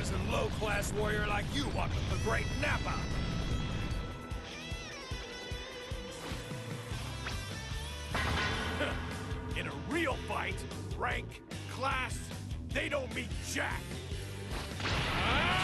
does a low-class warrior like you want with the great Nappa? In a real fight, rank, class, they don't mean jack.